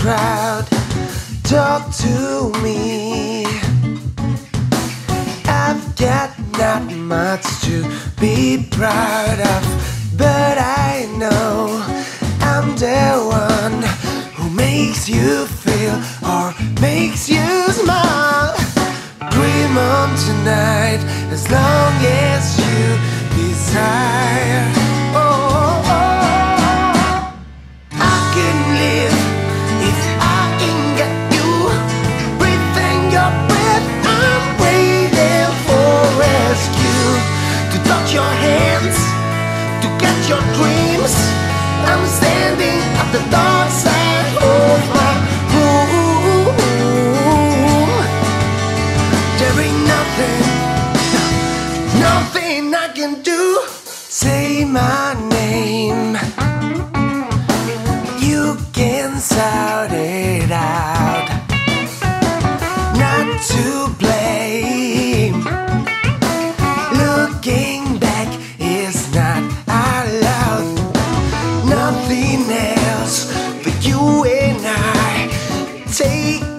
crowd talk to me. I've got not much to be proud of, but I know I'm the one who makes you feel or makes you smile. Dream on tonight as long as you desire. Oh, I can live if I ain't got you. Breathing your breath, I'm waiting for rescue. To touch your hands, to catch your dreams. I'm standing at the dark side of my room. There ain't nothing I can do. Say my name, you can shout it out. Not to blame. Looking back is not allowed. Nothing else but you and I. Take